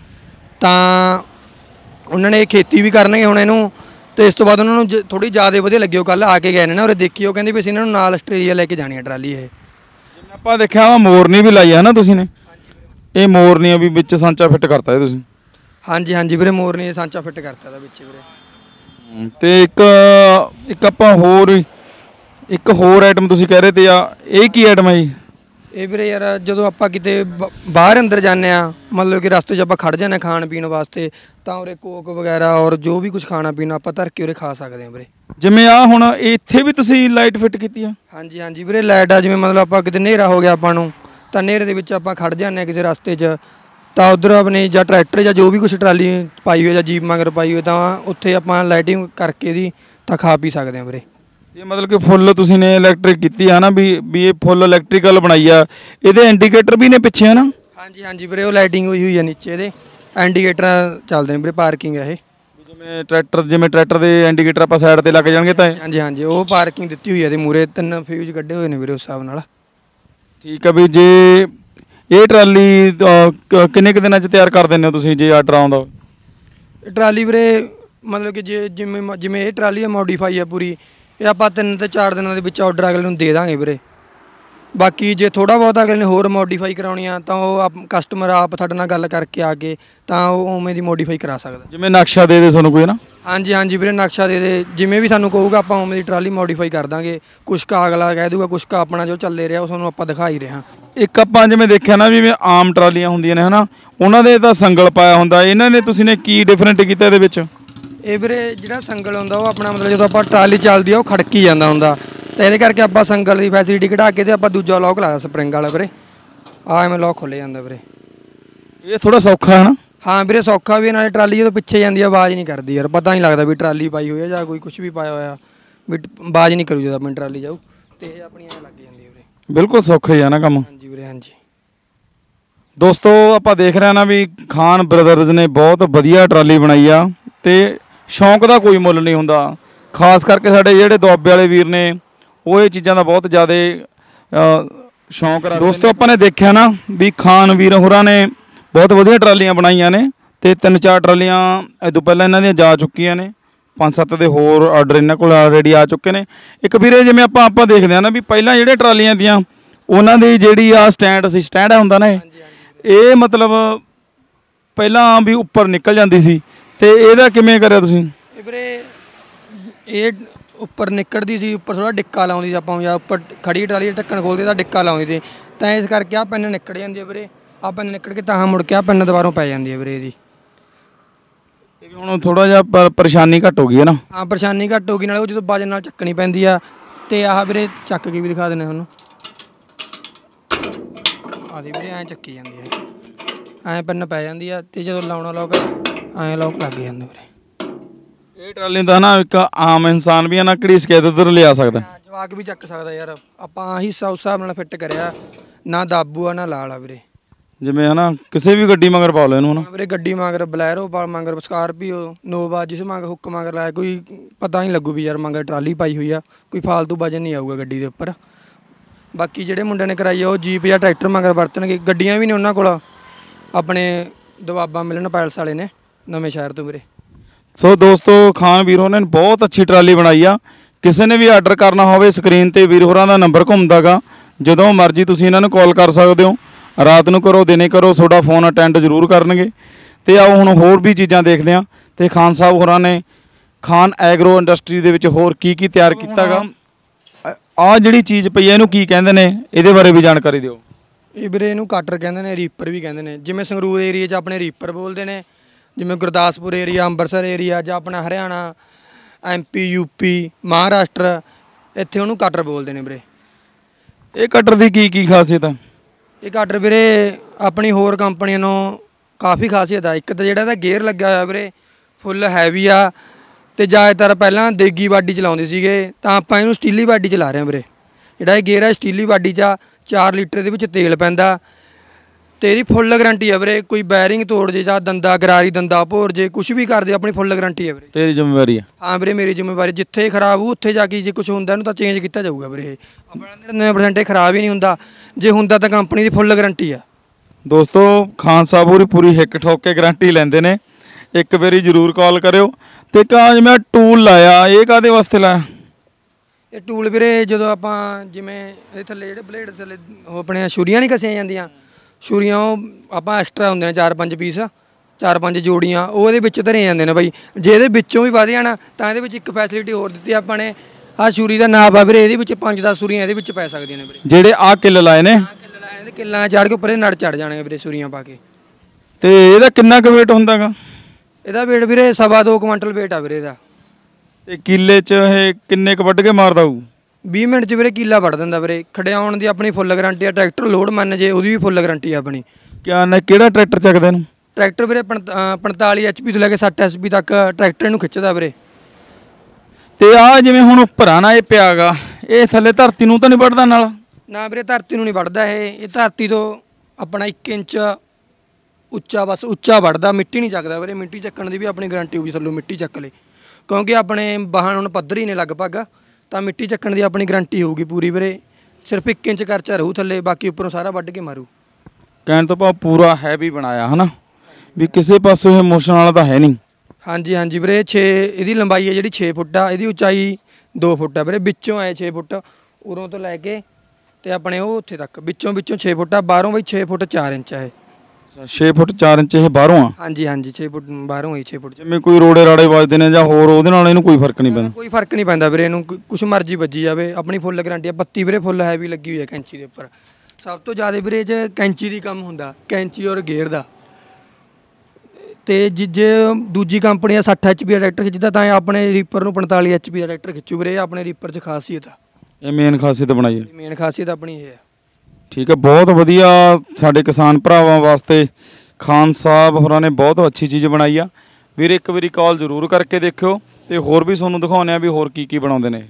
B: ਤਾਂ ਉਹਨਾਂ ਨੇ ਖੇਤੀ ਵੀ ਕਰਨਗੇ ਹੁਣ ਇਹਨੂੰ। ਤੇ ਇਸ ਤੋਂ ਬਾਅਦ ਉਹਨਾਂ ਨੂੰ ਥੋੜੀ ਜ਼ਿਆਦਾ ਵਧੀਆ ਲੱਗੀ। ਉਹ ਕੱਲ ਆ ਕੇ ਗਏ ਨੇ ਨਾ ਉਰੇ ਦੇਖੀ, ਉਹ ਕਹਿੰਦੇ ਵੀ ਅਸੀਂ ਇਹਨਾਂ ਨੂੰ ਨਾਲ ਆਸਟ੍ਰੇਲੀਆ ਲੈ ਕੇ ਜਾਣੀ ਆ ਟਰਾਲੀ ਇਹ।
A: ਜਿਵੇਂ ਆਪਾਂ ਦੇਖਿਆ ਵਾ ਮੋਰਨੀ ਵੀ ਲਾਈ ਹੈ ਨਾ ਤੁਸੀਂ ਨੇ, ਇਹ ਮੋਰਨੀ ਵੀ ਵਿੱਚ ਸਾਂਚਾ ਫਿੱਟ ਕਰਤਾ ਇਹ ਤੁਸੀਂ?
B: ਹਾਂਜੀ ਹਾਂਜੀ ਵੀਰੇ, ਮੋਰਨੀ ਸਾਂਚਾ ਫਿੱਟ ਕਰਤਾ ਦਾ ਵਿੱਚ ਵੀਰੇ।
A: ਤੇ ਇੱਕ ਆਪਾਂ ਇੱਕ ਹੋਰ ਆਈਟਮ ਤੁਸੀਂ ਕਹਿ ਰਹੇ ਤੇ ਆ, ਇਹ ਕੀ ਆਈਟਮ ਹੈ ਜੀ?
B: ਇਹ ਵੀਰੇ ਯਾਰ ਜਦੋਂ ਆਪਾਂ ਕਿਤੇ ਬਾਹਰ ਅੰਦਰ ਜਾਂਦੇ ਆ, ਮਤਲਬ ਕਿ ਰਸਤੇ 'ਚ ਆਪਾਂ ਖੜ ਜਾਂਦੇ ਖਾਣ ਪੀਣ ਵਾਸਤੇ, ਤਾਂ ਉਰੇ ਕੋਕ ਵਗੈਰਾ ਔਰ ਜੋ ਵੀ ਕੁਝ ਖਾਣਾ ਪੀਣਾ ਆਪਾਂ ਧਰ ਕੇ ਉਰੇ ਖਾ ਸਕਦੇ ਹਾਂ ਵੀਰੇ।
A: ਜਿਵੇਂ ਆ ਹੁਣ ਇੱਥੇ ਵੀ ਤੁਸੀਂ ਲਾਈਟ ਫਿੱਟ ਕੀਤੀ ਆ?
B: ਹਾਂਜੀ ਹਾਂਜੀ ਵੀਰੇ, ਲਾਈਟ ਆ। ਜਿਵੇਂ ਮਤਲਬ ਆਪਾਂ ਕਿਤੇ ਹਨੇਰਾ ਹੋ ਗਿਆ ਆਪਾਂ ਨੂੰ, ਤਾਂ ਹਨੇਰੇ ਦੇ ਵਿੱਚ ਆਪਾਂ ਖੜ ਜਾਂਦੇ ਹਾਂ ਕਿਸੇ ਰਸਤੇ 'ਚ, ਤਾਂ ਉਧਰ ਆਪਣੇ ਜਾਂ ਟਰੈਕਟਰ ਜਾਂ ਜੋ ਵੀ ਕੁਝ ਟਰਾਲੀ ਪਾਈ ਹੋਈ ਜਾਂ ਜੀਪ ਮਗਰ ਪਾਈ ਹੋਈ, ਤਾਂ ਉੱਥੇ ਆਪਾਂ ਲਾਈਟਿੰਗ ਕਰਕੇ ਦੀ ਤਾਂ ਖਾ ਪੀ ਸਕਦੇ ਹਾਂ ਵੀਰੇ।
A: ਇਹ ਮਤਲਬ ਕਿ ਫੁੱਲ ਤੁਸੀਂ ਨੇ ਇਲੈਕਟ੍ਰਿਕ ਕੀਤੀ ਆ ਨਾ, ਵੀ ਇਹ ਫੁੱਲ ਇਲੈਕਟ੍ਰੀਕਲ ਬਣਾਈ ਆ। ਇਹਦੇ ਇੰਡੀਕੇਟਰ ਵੀ ਨੇ ਪਿੱਛੇ ਹੈ ਨਾ?
B: ਹਾਂਜੀ ਹਾਂਜੀ ਵੀਰੇ, ਉਹ ਲਾਈਟਿੰਗ ਹੋਈ ਹੋਈ ਆ ਨੀਚੇ, ਇਹਦੇ ਇੰਡੀਕੇਟਰ ਚੱਲਦੇ ਨੇ ਵੀਰੇ। ਪਾਰਕਿੰਗ ਹੈ ਇਹ।
A: ਜਿਵੇਂ ਟਰੈਕਟਰ ਦੇ ਇੰਡੀਕੇਟਰ ਆਪਾਂ ਸਾਈਡ ਤੇ ਲੱਗ ਜਾਣਗੇ ਤਾਂ
B: ਹਾਂਜੀ ਹਾਂਜੀ, ਉਹ ਪਾਰਕਿੰਗ ਦਿੱਤੀ ਹੋਈ ਹੈ ਇਹਦੇ ਮੂਰੇ। 3 ਫਿਊਜ਼ ਕੱਢੇ ਹੋਏ ਨੇ ਵੀਰੇ ਉਸ ਹਿਸਾਬ ਨਾਲ।
A: ਠੀਕ ਆ ਵੀ ਜੇ ਇਹ ਟਰਾਲੀ ਕਿੰਨੇ ਕੁ ਦਿਨਾਂ 'ਚ ਤਿਆਰ ਕਰ ਦਿੰਦੇ ਹੋ ਤੁਸੀਂ ਜੇ ਆਰਡਰ ਆਉਂਦਾ?
B: ਟਰਾਲੀ ਵੀਰੇ ਮਤਲਬ ਕਿ ਜਿਵੇਂ ਇਹ ਟਰਾਲੀ ਮੋਡੀਫਾਈ ਆ ਪੂਰੀ, ਇਹ ਆਪਾਂ 3 ਤੇ 4 ਦਿਨਾਂ ਦੇ ਵਿੱਚ ਆਰਡਰ ਅਗਲੇ ਨੂੰ ਦੇ ਦਾਂਗੇ ਵੀਰੇ। ਬਾਕੀ ਜੇ ਥੋੜ੍ਹਾ ਬਹੁਤ ਅਗਲੇ ਨੇ ਹੋਰ ਮੋਡੀਫਾਈ ਕਰਾਉਣੀ ਆ, ਤਾਂ ਉਹ ਕਸਟਮਰ ਆਪ ਤੁਹਾਡੇ ਨਾਲ ਗੱਲ ਕਰਕੇ ਆ ਕੇ ਤਾਂ ਉਹ ਉਵੇਂ ਦੀ ਮੋਡੀਫਾਈ ਕਰਾ ਸਕਦਾ।
A: ਜਿਵੇਂ ਨਕਸ਼ਾ ਦੇ ਤੁਹਾਨੂੰ ਕੋਈ ਨਾ?
B: ਹਾਂਜੀ ਹਾਂਜੀ ਵੀਰੇ, ਨਕਸ਼ਾ ਦੇ ਦੇ, ਜਿਵੇਂ ਵੀ ਸਾਨੂੰ ਕਹੂਗਾ ਆਪਾਂ ਉਵੇਂ ਦੀ ਟਰਾਲੀ ਮੋਡੀਫਾਈ ਕਰ ਦਾਂਗੇ। ਕੁਛ ਕੁ ਅਗਲਾ ਕਹਿ ਦੂਗਾ, ਕੁਛ ਕੁ ਆਪਣਾ ਜੋ ਚੱਲੇ ਰਿਹਾ ਉਹ ਤੁਹਾਨੂੰ ਆਪਾਂ ਦਿਖਾ ਹੀ ਰਹੇ ਹਾਂ।
A: ਇੱਕ ਆਪਾਂ ਜਿਵੇਂ ਦੇਖਿਆ ਨਾ, ਜਿਵੇਂ ਆਮ ਟਰਾਲੀਆਂ ਹੁੰਦੀਆਂ ਨੇ ਹਨਾ, ਉਹਨਾਂ ਦੇ ਤਾਂ ਸੰਗਲ ਪਾਇਆ ਹੁੰਦਾ, ਇਹਨਾਂ ਨੇ ਤੁਸੀਂ ਨੇ ਕੀ ਡਿਫਰੈਂਟ ਕੀਤਾ ਇਹਦੇ ਵਿੱਚ?
B: ਇਹ ਵੀਰੇ ਜਿਹੜਾ ਸੰਗਲ ਹੁੰਦਾ ਉਹ ਆਪਣਾ ਮਤਲਬ ਜਦੋਂ ਆਪਾਂ ਟਰਾਲੀ ਚੱਲਦੀ ਆ ਉਹ ਖੜਕੀ ਜਾਂਦਾ ਹੁੰਦਾ, ਤਾਂ ਇਹਦੇ ਕਰਕੇ ਆਪਾਂ ਸੰਗਲ ਦੀ ਫੈਸਿਲਿਟੀ ਘਟਾ ਕੇ ਤੇ ਆਪਾਂ ਦੂਜਾ ਲੋਕ ਲਾਇਆ ਸਪਰਿੰਗ ਵਾਲਾ ਵੀਰੇ। ਆ ਐਵੇਂ ਲੋਕ ਖੁੱਲ੍ਹ ਜਾਂਦਾ ਵੀਰੇ।
A: ਇਹ ਥੋੜਾ ਸੌਖਾ ਹੈ ਨਾ?
B: ਹਾਂ ਵੀਰੇ, ਸੌਖਾ ਵੀ। ਨਾਲੇ ਟਰਾਲੀ ਜਦੋਂ ਪਿੱਛੇ ਜਾਂਦੀ ਆ ਆਵਾਜ਼ ਨਹੀਂ ਕਰਦੀ ਯਾਰ, ਪਤਾ ਨਹੀਂ ਲੱਗਦਾ ਵੀ ਟਰਾਲੀ ਪਾਈ ਹੋਈ ਆ ਜਾਂ ਕੋਈ ਕੁਝ ਵੀ ਪਾਇਆ ਹੋਇਆ, ਵੀ ਆਵਾਜ਼ ਨਹੀਂ ਕਰੂ ਜਦੋਂ ਆਪਣੀ ਟਰਾਲੀ ਜਾਊ, ਤੇ ਇਹ ਆਪਣੀ ਐਂ ਲੱਗ ਜਾਂਦੀ ਵੀਰੇ।
A: ਬਿਲਕੁਲ ਸੌਖਾ ਹੀ ਆ ਨਾ ਕੰਮ?
B: ਹਾਂਜੀ ਵੀਰੇ ਹਾਂਜੀ।
A: ਦੋਸਤੋ ਆਪਾਂ ਦੇਖ ਰਹੇ ਹਾਂ ਨਾ ਵੀ ਖਾਨ ਬ੍ਰਦਰਜ਼ ਨੇ ਬਹੁਤ ਵਧੀਆ ਟਰਾਲੀ ਬਣਾਈ ਆ, ਤੇ ਸ਼ੌਂਕ ਦਾ ਕੋਈ ਮੁੱਲ ਨਹੀਂ ਹੁੰਦਾ। ਖਾਸ ਕਰਕੇ ਸਾਡੇ ਜਿਹੜੇ ਦੁਆਬੇ ਵਾਲੇ ਵੀਰ ਨੇ ਉਹ ਇਹ ਚੀਜ਼ਾਂ ਦਾ ਬਹੁਤ ਜ਼ਿਆਦਾ ਸ਼ੌਂਕ ਰੱਖਦੇ। ਦੋਸਤੋ ਆਪਾਂ ਨੇ ਦੇਖਿਆ ਨਾ ਵੀ ਖਾਨ ਵੀਰ ਹੋਰਾਂ ਨੇ ਬਹੁਤ ਵਧੀਆ ਟਰਾਲੀਆਂ ਬਣਾਈਆਂ ਨੇ, ਤੇ 3-4 ਟਰਾਲੀਆਂ ਇਹ ਤੋਂ ਪਹਿਲਾਂ ਇਹਨਾਂ ਦੀਆਂ ਜਾ ਚੁੱਕੀਆਂ ਨੇ। 5-7 ਦੇ ਹੋਰ ਆਰਡਰ ਇਹਨਾਂ ਕੋਲ ਆਲਰੇਡੀ ਆ ਚੁੱਕੇ ਨੇ। ਇੱਕ ਵੀਰੇ ਜਿਵੇਂ ਆਪਾਂ ਦੇਖਦੇ ਹਾਂ ਨਾ ਵੀ ਪਹਿਲਾਂ ਜਿਹੜੇ ਟਰਾਲੀਆਂ ਦੀਆਂ ਉਹਨਾਂ ਦੀ ਜਿਹੜੀ ਆ ਸਟੈਂਡ ਹੁੰਦਾ ਨਾ, ਇਹ ਮਤਲਬ ਪਹਿਲਾਂ ਵੀ ਉੱਪਰ ਨਿਕਲ ਜਾਂਦੀ ਸੀ, ਤੇ ਇਹਦਾ ਕਿਵੇਂ ਕਰਿਆ ਤੁਸੀਂ?
B: ਇਹ ਵੀਰੇ ਇਹ ਉੱਪਰ ਨਿਕਲਦੀ ਸੀ, ਉੱਪਰ ਥੋੜਾ ਡਿੱਕਾ ਲਾਉਂਦੀ ਸੀ ਆਪਾਂ, ਜਾਂ ਉੱਪਰ ਖੜੀ ਟਰਾਲੀ ਢੱਕਣ ਖੋਲਦੇ ਤਾਂ ਡਿੱਕਾ ਲਾਉਂਦੀ ਸੀ, ਤਾਂ ਇਸ ਕਰਕੇ ਆ ਪੈਨ ਨਿਕਲ ਜਾਂਦੀ ਹੈ ਵੀਰੇ। ਆ ਪੈਨ ਨਿਕਲ ਕੇ ਤਾਂ ਮੁੜ ਕੇ ਆ ਪੈਨ ਦੁਬਾਰੋਂ ਪੈ ਜਾਂਦੀ ਹੈ ਵੀਰੇ ਇਹਦੀ।
A: ਹੁਣ ਥੋੜਾ ਜਿਹਾ ਪਰੇਸ਼ਾਨੀ ਘੱਟ ਹੋ ਗਈ ਹੈ ਨਾ? ਹਾਂ,
B: ਪਰੇਸ਼ਾਨੀ ਘੱਟ ਹੋ ਗਈ, ਨਾਲੇ ਉਹ ਜਦੋਂ ਵਜਨ ਨਾਲ ਚੱਕਣੀ ਪੈਂਦੀ ਆ। ਤੇ ਆਹ ਵੀਰੇ ਚੱਕ ਕੇ ਵੀ ਦਿਖਾ ਦਿੰਦੇ ਤੁਹਾਨੂੰ। ਆਦੀ ਵੀਰੇ ਐਂ ਚੱਕੀ ਜਾਂਦੀ ਹੈ, ਐਂ ਪੈਨ ਪੈ ਜਾਂਦੀ ਆ, ਤੇ ਜਦੋਂ ਲਾਉਣਾ ਲੋਕ ਐਂ ਲੋਕ ਲੱਗ ਜਾਂਦੇ ਵੀਰੇ।
A: ਇਹ ਟਰਾਲੀ ਦਾ ਨਾ ਇੱਕ ਆਮ ਇਨਸਾਨ ਵੀ ਨਾ ਘੜੀਸ ਕੇ ਇੱਧਰ ਲਿਆ ਸਕਦਾ,
B: ਜਵਾਕ ਵੀ ਚੱਕ ਸਕਦਾ ਯਾਰ। ਆਪਾਂ ਹਿੱਸਾ ਉਸ ਹਿਸਾਬ ਨਾਲ ਫਿੱਟ ਕਰਿਆ, ਨਾ ਦਾਬੂ ਆ ਨਾ ਲਾਲ ਆ ਵੀਰੇ।
A: ਜਿਵੇਂ ਹਨਾ ਕਿਸੇ ਵੀ ਗੱਡੀ ਮਗਰ ਪਾ ਲਓ ਇਹਨੂੰ ਨਾ
B: ਵੀਰੇ। ਗੱਡੀ ਮਗਰ ਬਲੈਰੋ ਮਗਰ ਸਕਾਰਪੀਓ ਨੋਵਾ, ਜਿਸ ਮਗਰ ਹੁੱਕ ਮਗਰ ਲਾਇਆ, ਕੋਈ ਪਤਾ ਨਹੀਂ ਲੱਗੂ ਵੀ ਯਾਰ ਮਗਰ ਟਰਾਲੀ ਪਾਈ ਹੋਈ ਆ। ਕੋਈ ਫਾਲਤੂ ਵਜਨ ਨਹੀਂ ਆਊਗਾ ਗੱਡੀ ਦੇ ਉੱਪਰ। ਬਾਕੀ ਜਿਹੜੇ ਮੁੰਡਿਆਂ ਨੇ ਕਰਾਈ ਆ ਉਹ ਜੀਪ ਜਾਂ ਟਰੈਕਟਰ ਮਗਰ ਵਰਤਣਗੇ। ਗੱਡੀਆਂ ਵੀ ਨੇ ਉਹਨਾਂ ਕੋਲ, ਆਪਣੇ ਦੁਆਬਾ ਮਿਲਣ ਪੈਲਸ ਵਾਲੇ ਨੇ ਨਵੇਂ ਸ਼ਹਿਰ ਤੋਂ ਵੀਰੇ।
A: ਸੋ ਦੋਸਤੋ ਖਾਨ ਵੀਰ ਹੋਰਾਂ ਨੇ ਬਹੁਤ ਅੱਛੀ ਟਰਾਲੀ ਬਣਾਈ ਆ। ਕਿਸੇ ਨੇ ਵੀ ਆਰਡਰ ਕਰਨਾ ਹੋਵੇ ਸਕਰੀਨ ਤੇ ਵੀਰ ਹੋਰਾਂ ਦਾ ਨੰਬਰ ਘੁੰਮਦਾਗਾ, ਜਦੋਂ ਮਰਜ਼ੀ ਤੁਸੀਂ ਇਹਨਾਂ ਨੂੰ ਕਾਲ ਕਰ ਸਕਦੇ ਹੋ। ਰਾਤ ਨੂੰ ਕਰੋ ਦਿਨੇ ਕਰੋ, ਤੁਹਾਡਾ ਫੋਨ ਅਟੈਂਡ ਜ਼ਰੂਰ ਕਰਨਗੇ। ਤੇ ਆਓ ਹੁਣ ਹੋਰ ਵੀ ਚੀਜ਼ਾਂ ਦੇਖਦੇ ਹਾਂ, ਤੇ ਖਾਨ ਸਾਹਿਬ ਹੋਰਾਂ ਨੇ ਖਾਨ ਐਗਰੋ ਇੰਡਸਟਰੀ ਦੇ ਵਿੱਚ ਹੋਰ ਕੀ ਕੀ ਤਿਆਰ ਕੀਤਾਗਾ। ਆਹ ਜਿਹੜੀ ਚੀਜ਼ ਪਈ ਹੈ ਇਹਨੂੰ ਕੀ ਕਹਿੰਦੇ ਨੇ, ਇਹਦੇ ਬਾਰੇ ਵੀ ਜਾਣਕਾਰੀ ਦਿਓ।
B: ਇਹ ਵੀਰੇ ਇਹਨੂੰ ਕਾਟਰ ਕਹਿੰਦੇ ਨੇ, ਰੀਪਰ ਵੀ ਕਹਿੰਦੇ ਨੇ। ਜਿਵੇਂ ਸੰਗਰੂਰ ਏਰੀਆ 'ਚ ਆਪਣੇ ਰੀਪਰ ਬੋਲਦੇ ਨੇ, ਜਿਵੇਂ ਗੁਰਦਾਸਪੁਰ ਏਰੀਆ, ਅੰਮ੍ਰਿਤਸਰ ਏਰੀਆ ਜਾਂ ਆਪਣਾ ਹਰਿਆਣਾ, MP UP, ਮਹਾਰਾਸ਼ਟਰ, ਇੱਥੇ ਉਹਨੂੰ ਕਾਟਰ ਬੋਲਦੇ ਨੇ ਵੀਰੇ।
A: ਇਹ ਕਟਰ ਦੀ ਕੀ ਖਾਸੀਅਤ ਹੈ?
B: ਇਹ ਕਾਟਰ ਵੀਰੇ ਆਪਣੀ ਹੋਰ ਕੰਪਨੀਆਂ ਨੂੰ ਕਾਫੀ ਖਾਸੀਅਤ ਆ। ਇੱਕ ਤਾਂ ਜਿਹੜਾ ਇਹਦਾ ਗੇਅਰ ਲੱਗਿਆ ਹੋਇਆ ਵੀਰੇ ਫੁੱਲ ਹੈਵੀ ਆ, ਤੇ ਜ਼ਿਆਦਾਤਰ ਪਹਿਲਾਂ ਦੇਗੀ ਬਾਡੀ ਚਲਾਉਂਦੇ ਸੀਗੇ, ਤਾਂ ਆਪਾਂ ਇਹਨੂੰ ਸਟੀਲੀ ਬਾਡੀ ਚਲਾ ਰਹੇ ਹਾਂ ਵੀਰੇ। ਜਿਹੜਾ ਇਹ ਗੇਅਰ ਹੈ ਸਟੀਲੀ ਬਾਡੀ 'ਚ ਆ, 4 ਲੀਟਰ ਇਹਦੇ ਵਿੱਚ ਤੇਲ ਪੈਂਦਾ ਤੇ ਇਹਦੀ ਫੁੱਲ ਗਾਰੰਟੀ ਆ ਵੀਰੇ। ਕੋਈ ਬੈਰਿੰਗ ਤੋੜ ਜੇ ਜਾਂ ਦੰਦਾ ਗਰਾਰੀ ਦੰਦਾ ਭੋਰ ਜੇ ਕੁਝ ਵੀ ਕਰਦੇ ਆਪਣੀ ਫੁੱਲ ਗਾਰੰਟੀ ਆ ਵੀਰੇ।
A: ਤੇਰੀ ਜ਼ਿੰਮੇਵਾਰੀ ਆ?
B: ਹਾਂ ਵੀਰੇ ਮੇਰੀ ਜ਼ਿੰਮੇਵਾਰੀ। ਜਿੱਥੇ ਖਰਾਬ ਹੋ ਉੱਥੇ ਜਾ ਕੇ ਜੇ ਕੁਝ ਹੁੰਦਾ ਇਹਨੂੰ ਤਾਂ ਚੇਂਜ ਕੀਤਾ ਜਾਊਗਾ ਵੀਰੇ। ਇਹ ਆਪਣਾ 99% ਇਹ ਖਰਾਬ ਹੀ ਨਹੀਂ ਹੁੰਦਾ, ਜੇ ਹੁੰਦਾ ਤਾਂ ਕੰਪਨੀ ਦੀ ਫੁੱਲ ਗਾਰੰਟੀ ਆ।
A: ਦੋਸਤੋ ਖਾਨ ਸਾਹਿਬ ਹੋਰੀ ਪੂਰੀ ਹਿੱਕ ਠੋਕ ਕੇ ਗਾਰੰਟੀ ਲੈਂਦੇ ਨੇ, ਇੱਕ ਵਾਰੀ ਜ਼ਰੂਰ ਕਾਲ ਕਰਿਓ। ਤੇ ਕਾਜ ਮੈਂ ਟੂਲ ਲਾਇਆ, ਇਹ ਕਾਦੇ ਵਾਸਤੇ ਲਾਇਆ?
B: ਇਹ ਟੂਲ ਵੀਰੇ ਜਦੋਂ ਆਪਾਂ ਜਿਵੇਂ ਇਹ ਥੱਲੇ ਜਿਹੜੇ ਬਲੇਡ ਥੱਲੇ ਉਹ ਆਪਣੇ ਛੁਰੀਆਂ ਨਹੀਂ ਘਸੀਆਂ ਜਾਂਦੀਆਂ, ਛੁਰੀਆਂ ਉਹ ਆਪਾਂ ਐਕਸਟਰਾ ਹੁੰਦੇ ਨੇ 4-5 ਪੀਸ, 4-5 ਜੋੜੀਆਂ ਉਹ ਇਹਦੇ ਵਿੱਚ ਧਰੇ ਜਾਂਦੇ ਨੇ ਬਾਈ। ਜੇ ਇਹਦੇ ਵਿੱਚੋਂ ਵੀ ਵਧ ਜਾਣਾ ਤਾਂ ਇਹਦੇ ਵਿੱਚ ਇੱਕ ਫੈਸਿਲਿਟੀ ਹੋਰ ਦਿੱਤੀ ਆਪਾਂ ਨੇ, ਆਹ ਛੁਰੀ ਦਾ ਨਾਪ ਆ ਵੀਰੇ, ਇਹਦੇ ਵਿੱਚ 5-10 ਛੁਰੀਆਂ ਇਹਦੇ ਵਿੱਚ ਪੈ ਸਕਦੀਆਂ ਨੇ ਵੀਰੇ। ਜਿਹੜੇ
A: ਆਹ ਕਿੱਲ ਲਾਏ ਨੇ,
B: ਕਿੱਲ ਲਾਏ ਨੇ, ਕਿੱਲਾਂ ਚੜ੍ਹ ਕੇ ਉੱਪਰ ਇਹ ਨੜ ਚੜ ਜਾਣਗੇ ਵੀਰੇ ਛੁਰੀਆਂ ਪਾ ਕੇ।
A: ਤੇ ਇਹਦਾ ਕਿੰਨਾ ਕੁ ਵੇਟ ਹੁੰਦਾਗਾ?
B: ਇਹਦਾ ਵੇਟ ਵੀਰੇ 2.25 ਕੁਇੰਟਲ ਵੇਟ ਆ ਵੀਰੇ ਇਹਦਾ।
A: ਤੇ ਕਿੱਲੇ 'ਚ ਇਹ ਕਿੰਨੇ ਕੁ ਵੱਢ ਕੇ ਮਾਰਦਾ ਹੋਊ?
B: 20 ਮਿੰਟ 'ਚ ਵੀਰੇ ਕਿੱਲਾ ਵੱਢ ਦਿੰਦਾ ਵੀਰੇ। ਖੜਿਆਉਣ ਦੀ ਆਪਣੀ ਫੁੱਲ ਗਾਰੰਟੀ ਆ। ਟਰੈਕਟਰ ਲੋਡ ਮੰਨ ਜੇ ਉਹਦੀ ਵੀ ਫੁੱਲ ਗਾਰੰਟੀ ਆ ਆਪਣੀ।
A: ਕਿਆ ਨਾ ਕਿਹੜਾ ਟਰੈਕਟਰ ਚੱਕਦਾ ਇਹਨੂੰ?
B: ਟਰੈਕਟਰ ਵੀਰੇ 45 HP ਤੋਂ ਲੈ ਕੇ 60 HP ਤੱਕ ਟਰੈਕਟਰ ਇਹਨੂੰ ਖਿੱਚਦਾ ਵੀਰੇ।
A: ਤੇ ਆ ਜਿਵੇਂ ਹੁਣ ਉੱਪਰ ਆ ਨਾ ਇਹ ਪਿਆਗਾ, ਇਹ ਥੱਲੇ ਧਰਤੀ ਨੂੰ ਤਾਂ ਨਹੀਂ ਵੱਢਦਾ ਨਾਲ?
B: ਨਾ ਵੀਰੇ ਧਰਤੀ ਨੂੰ ਨਹੀਂ ਵੱਢਦਾ ਇਹ ਧਰਤੀ ਤੋਂ ਆਪਣਾ 1 ਇੰਚ ਉੱਚਾ, ਬਸ ਉੱਚਾ ਵੱਢਦਾ, ਮਿੱਟੀ ਨਹੀਂ ਚੱਕਦਾ ਵੀਰੇ। ਮਿੱਟੀ ਚੱਕਣ ਦੀ ਵੀ ਆਪਣੀ ਗਾਰੰਟੀ ਹੋਊਗੀ, ਥੱਲੋਂ ਮਿੱਟੀ ਚੱਕ ਲੇ, ਕਿਉਂਕਿ ਆਪਣੇ ਵਾਹਣ ਹੁਣ ਪੱਧਰ ਹੀ ਨੇ ਲਗਭਗ, ਤਾਂ ਮਿੱਟੀ ਚੱਕਣ ਦੀ ਆਪਣੀ ਗਾਰੰਟੀ ਹੋਊਗੀ ਪੂਰੀ ਵੀਰੇ। ਸਿਰਫ 1 ਇੰਚ ਖਰਚਾ ਰਹੂ ਥੱਲੇ, ਬਾਕੀ ਉੱਪਰੋਂ ਸਾਰਾ ਵੱਢ ਕੇ ਮਾਰੂ।
A: ਕਹਿਣ ਤੋਂ ਭਾਵ ਪੂਰਾ ਹੈਵੀ ਬਣਾਇਆ ਹਨਾ, ਵੀ ਕਿਸੇ ਪਾਸੋਂ ਇਹ ਮੋਸ਼ਨ ਵਾਲਾ ਤਾਂ ਹੈ ਨਹੀਂ।
B: ਹਾਂਜੀ ਹਾਂਜੀ ਵੀਰੇ। ਇਹਦੀ ਲੰਬਾਈ ਹੈ ਜਿਹੜੀ 6 ਫੁੱਟ ਆ, ਇਹਦੀ ਉਚਾਈ 2 ਫੁੱਟ ਆ ਵੀਰੇ। ਵਿੱਚੋਂ ਆਏ 6 ਫੁੱਟ ਉਰੋਂ ਤੋਂ ਲੈ ਕੇ ਤੇ ਆਪਣੇ ਉਹ ਉੱਥੇ ਤੱਕ, ਵਿੱਚੋਂ 6 ਫੁੱਟ ਆ, ਬਾਹਰੋਂ ਬਈ 6 ਫੁੱਟ 4 ਇੰਚ ਆ ਇਹ।
A: 6 ਫੁੱਟ 4 ਇੰਚ ਇਹ ਬਾਹਰੋਂ ਆ?
B: ਹਾਂਜੀ ਹਾਂਜੀ 6 ਫੁੱਟ ਬਾਹਰੋਂ ਹੀ 6 ਫੁੱਟ।
A: ਜਿਵੇਂ ਕੋਈ ਰੋੜੇ ਰਾੜੇ ਵੱਜਦੇ ਨੇ ਜਾਂ ਹੋਰ, ਉਹਦੇ ਨਾਲ ਇਹਨੂੰ ਕੋਈ ਫਰਕ ਨਹੀਂ ਪੈਂਦਾ?
B: ਕੋਈ ਫਰਕ ਨਹੀਂ ਪੈਂਦਾ ਵੀਰੇ, ਇਹਨੂੰ ਕੁਛ ਮਰਜ਼ੀ ਵੱਜੀ ਜਾਵੇ, ਆਪਣੀ ਫੁੱਲ ਗਾਰੰਟੀ ਆ। ਬੱਤੀ ਵੀਰੇ ਫੁੱਲ ਹੈਵੀ ਲੱਗੀ ਹੋਈ ਹੈ ਕੈਂਚੀ ਦੇ ਉੱਪਰ। ਸਭ ਤੋਂ ਜ਼ਿਆਦਾ ਵੀਰੇ ਇਹ 'ਚ ਕੈਂਚੀ ਦੀ ਕੰਮ ਹੁੰਦਾ, ਕੈਂਚੀ ਔਰ ਗੇਅਰ ਦਾ। ਤੇ ਜੇ ਦੂਜੀ ਕੰਪਨੀ ਆ 60 HP ਦਾ ਟਰੈਕਟਰ ਖਿੱਚਦਾ, ਤਾਂ ਆਪਣੇ ਰੀਪਰ ਨੂੰ 45 HP ਦਾ ਟਰੈਕਟਰ ਖਿੱਚੂ ਵੀਰੇ। ਆਪਣੇ ਰੀਪਰ 'ਚ ਖਾਸੀਅਤ ਆ,
A: ਇਹ ਮੇਨ ਖਾਸੀਅਤ ਬਣਾਈ ਹੈ।
B: ਮੇਨ ਖਾਸੀਅਤ ਆਪਣੀ ਇਹ ਹੈ।
A: ਠੀਕ ਹੈ, ਬਹੁਤ ਵਧੀਆ। ਸਾਡੇ ਕਿਸਾਨ ਭਰਾਵਾਂ ਵਾਸਤੇ ਖਾਨ ਸਾਹਿਬ ਹੋਰਾਂ ਨੇ ਬਹੁਤ ਅੱਛੀ ਚੀਜ਼ ਬਣਾਈ ਆ। ਵੀਰ ਇੱਕ ਵਾਰੀ ਕਾਲ ਜ਼ਰੂਰ ਕਰਕੇ ਦੇਖਿਓ, ਤੇ ਹੋਰ ਵੀ ਤੁਹਾਨੂੰ ਦਿਖਾਉਂਦੇ ਆ ਵੀ ਹੋਰ ਕੀ ਕੀ ਬਣਾਉਂਦੇ ਨੇ।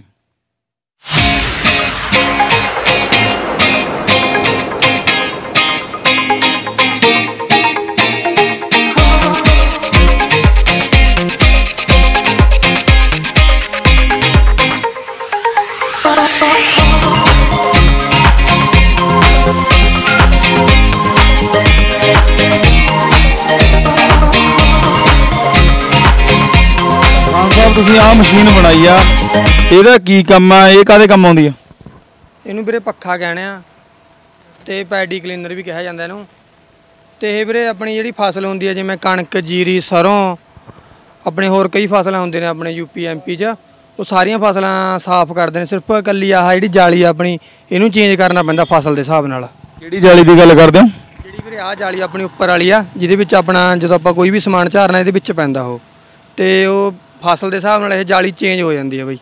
A: ਤੁਸੀਂ ਆਹ ਮਸ਼ੀਨ ਬਣਾਈ ਆ, ਇਹਦਾ ਕੀ ਕੰਮ ਆ? ਇਹ ਕਾਹਦੇ ਕੰਮ ਆਉਂਦੀ ਆ?
B: ਇਹਨੂੰ ਵੀਰੇ ਪੱਖਾ ਕਹਿੰਦੇ ਆ ਤੇ ਪੈਡੀ ਕਲੀਨਰ ਵੀ ਕਿਹਾ ਜਾਂਦਾ ਇਹਨੂੰ। ਤੇ ਇਹ ਵੀਰੇ ਆਪਣੀ ਜਿਹੜੀ ਫਸਲ ਹੁੰਦੀ ਹੈ, ਜਿਵੇਂ ਕਣਕ, ਜੀਰੀ, ਸਰੋਂ, ਆਪਣੇ ਹੋਰ ਕਈ ਫਸਲਾਂ ਹੁੰਦੇ ਨੇ ਆਪਣੇ ਯੂਪੀ ਐਮਪੀ 'ਚ, ਉਹ ਸਾਰੀਆਂ ਫਸਲਾਂ ਸਾਫ਼ ਕਰਦੇ ਨੇ। ਸਿਰਫ ਇਕੱਲੀ ਆਹ ਜਿਹੜੀ ਜਾਲੀ ਆਪਣੀ, ਇਹਨੂੰ ਚੇਂਜ ਕਰਨਾ ਪੈਂਦਾ ਫਸਲ ਦੇ ਹਿਸਾਬ ਨਾਲ।
A: ਕਿਹੜੀ ਜਾਲੀ ਦੀ ਗੱਲ ਕਰਦੇ ਹੋ?
B: ਜਿਹੜੀ ਵੀਰੇ ਆਹ ਜਾਲੀ ਆਪਣੀ ਉੱਪਰ ਵਾਲੀ ਆ, ਜਿਹਦੇ ਵਿੱਚ ਆਪਣਾ ਜਦੋਂ ਆਪਾਂ ਕੋਈ ਵੀ ਸਮਾਨ ਝਾਰਨਾ ਇਹਦੇ ਵਿੱਚ ਪੈਂਦਾ ਉਹ, ਤੇ ਉਹ ਫਸਲ ਦੇ ਹਿਸਾਬ ਨਾਲ ਇਹ ਜਾਲੀ ਚੇਂਜ ਹੋ ਜਾਂਦੀ ਹੈ ਬਈ।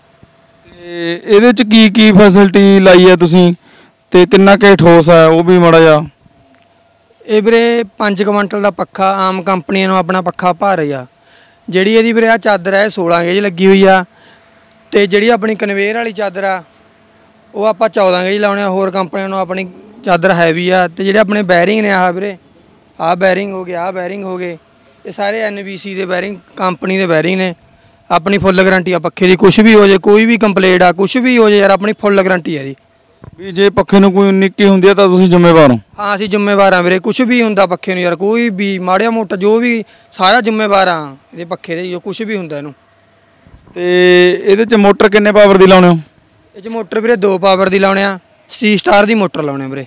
A: ਤੇ ਇਹਦੇ 'ਚ ਕੀ ਕੀ ਫੈਸਿਲਿਟੀ ਲਾਈ ਹੈ ਤੁਸੀਂ, ਤੇ ਕਿੰਨਾ ਕੁ ਠੋਸ ਹੈ ਉਹ ਵੀ ਮਾੜਾ ਜਿਹਾ?
B: ਇਹ ਵੀਰੇ 5 ਕੁਇੰਟਲ ਦਾ ਪੱਖਾ, ਆਮ ਕੰਪਨੀਆਂ ਨੂੰ ਆਪਣਾ ਪੱਖਾ ਭਾ ਰਹੀ ਆ। ਜਿਹੜੀ ਇਹਦੀ ਵੀਰੇ ਆ ਚਾਦਰ ਹੈ 16 ਗੇਜ ਲੱਗੀ ਹੋਈ ਆ, ਤੇ ਜਿਹੜੀ ਆਪਣੀ ਕਨਵੇਅਰ ਵਾਲੀ ਚਾਦਰ ਆ ਉਹ ਆਪਾਂ 14 ਗੇਜ ਲਾਉਣੇ ਆ। ਹੋਰ ਕੰਪਨੀਆਂ ਨੂੰ ਆਪਣੀ ਚਾਦਰ ਹੈਵੀ ਆ। ਤੇ ਜਿਹੜੇ ਆਪਣੇ ਬੈਰਿੰਗ ਨੇ ਆਹ ਵੀਰੇ, ਆਹ ਬੈਰਿੰਗ ਹੋ ਗਏ, ਆਹ ਬੈਰਿੰਗ ਹੋ ਗਏ, ਇਹ ਸਾਰੇ NBC ਦੇ ਬੈਰਿੰਗ, ਕੰਪਨੀ ਦੇ ਬੈਰਿੰਗ ਨੇ। ਆਪਣੀ ਫੁੱਲ ਗਾਰੰਟੀ ਆ ਪੱਖੇ ਦੀ। ਕੁਛ ਵੀ ਹੋ ਜੇ, ਕੋਈ ਵੀ ਕੰਪਲੇਂਟ ਆ, ਕੁਛ ਵੀ ਹੋ ਜੇ ਯਾਰ, ਆਪਣੀ ਫੁੱਲ ਗਾਰੰਟੀ ਆ ਇਹਦੀ।
A: ਵੀ ਜੇ ਪੱਖੇ ਨੂੰ ਕੋਈ ਨਿੱਕੀ ਹੁੰਦੀ ਆ ਤਾਂ ਤੁਸੀਂ ਜ਼ਿੰਮੇਵਾਰ ਹੋ?
B: ਹਾਂ ਅਸੀਂ ਜ਼ਿੰਮੇਵਾਰ ਆ ਵੀਰੇ। ਕੁਛ ਵੀ ਹੁੰਦਾ ਪੱਖੇ ਨੂੰ ਯਾਰ, ਕੋਈ ਵੀ ਮਾੜਿਆ ਮੋਟਾ ਜੋ ਵੀ, ਸਾਰਾ ਜ਼ਿੰਮੇਵਾਰ ਆ ਇਹਦੇ ਪੱਖੇ ਦੇ, ਜੋ ਕੁਛ ਵੀ ਹੁੰਦਾ ਇਹਨੂੰ।
A: ਤੇ ਇਹਦੇ 'ਚ ਮੋਟਰ ਕਿੰਨੇ ਪਾਵਰ ਦੀ ਲਾਉਣੇ ਹੋ?
B: ਇਹ 'ਚ ਮੋਟਰ ਵੀਰੇ 2 ਪਾਵਰ ਦੀ ਲਾਉਣੇ ਆ, 3 ਸਟਾਰ ਦੀ ਮੋਟਰ ਲਾਉਣੇ ਵੀਰੇ।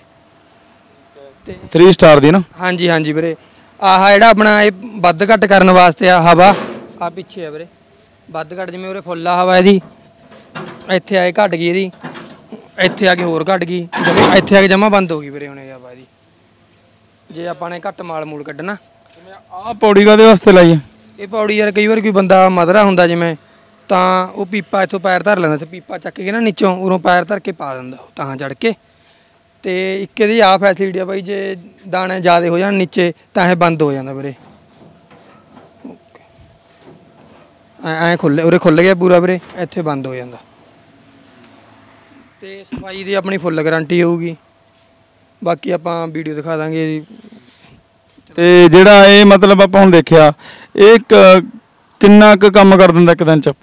A: ਤੇ 3 ਸਟਾਰ ਦੀ ਨਾ?
B: ਹਾਂਜੀ ਹਾਂਜੀ ਵੀਰੇ। ਆਹ ਜਿਹੜਾ ਆਪਣਾ ਇਹ ਵੱਧ ਘੱਟ ਕਰਨ ਵਾਸਤੇ ਆ ਹਵਾ, ਆ ਪਿੱਛੇ ਆ ਵੀਰੇ, ਵੱਧ ਘੱਟ ਜਿਵੇਂ ਉਰੇ ਫੁੱਲ ਆ ਹਵਾ ਇਹਦੀ, ਇੱਥੇ ਆਏ ਘੱਟ ਗਈ ਇਹਦੀ, ਇੱਥੇ ਆ ਕੇ ਹੋਰ ਘੱਟ ਗਈ, ਜਮਾ ਇੱਥੇ ਆ ਕੇ ਜਮਾ ਬੰਦ ਹੋ ਗਈ ਵੀਰੇ ਹੁਣ ਇਹ ਹਵਾ ਇਹਦੀ, ਜੇ ਆਪਾਂ ਨੇ ਘੱਟ ਮਾਲ ਮੂਲ ਕੱਢਣਾ।
A: ਆਹ ਪੌੜੀ ਕਾਹਦੇ ਵਾਸਤੇ ਲਾਈ ਹੈ?
B: ਇਹ ਪੌੜੀ ਯਾਰ ਕਈ ਵਾਰ ਕੋਈ ਬੰਦਾ ਮਧਰਾ ਹੁੰਦਾ ਜਿਵੇਂ, ਤਾਂ ਉਹ ਪੀਪਾ ਇੱਥੋਂ ਪੈਰ ਧਰ ਲੈਂਦਾ, ਤੇ ਪੀਪਾ ਚੱਕ ਕੇ ਨਾ ਨੀਚੋਂ ਉਰੋਂ ਪੈਰ ਧਰ ਕੇ ਪਾ ਦਿੰਦਾ ਉਹ ਤਾਂ ਚੜ ਕੇ। ਤੇ ਇੱਕ ਇਹਦੀ ਆਹ ਫੈਸਿਲਿਟੀ ਆ ਬਾਈ, ਜੇ ਦਾਣੇ ਜ਼ਿਆਦਾ ਹੋ ਜਾਣ ਨੀਚੇ ਤਾਂ ਇਹ ਬੰਦ ਹੋ ਜਾਂਦਾ ਵੀਰੇ। ਐ ਖੁੱਲੇ, ਉਰੇ ਖੁੱਲ ਗਿਆ ਪੂਰਾ ਵੀਰੇ, ਇੱਥੇ ਬੰਦ ਹੋ ਜਾਂਦਾ। ਤੇ ਸਫਾਈ ਦੀ ਆਪਣੀ ਫੁੱਲ ਗਾਰੰਟੀ ਹੋਊਗੀ। ਬਾਕੀ ਆਪਾਂ ਵੀਡੀਓ ਦਿਖਾ ਦਾਂਗੇ ਜੀ।
A: ਤੇ ਜਿਹੜਾ ਇਹ ਮਤਲਬ ਆਪਾਂ ਹੁਣ ਦੇਖਿਆ ਇਹ ਕਿੰਨਾ ਕੁ ਕੰਮ ਕਰ ਦਿੰਦਾ ਇੱਕ ਦਿਨ ਚ?